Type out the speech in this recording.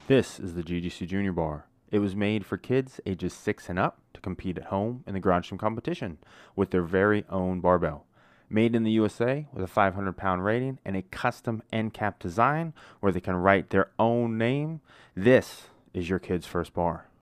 This is the GGC Junior Bar. It was made for kids ages 6 and up to compete at home in the garage gym competition with their very own barbell. Made in the USA with a 500-pound rating and a custom end cap design where they can write their own name, this is your kid's first bar.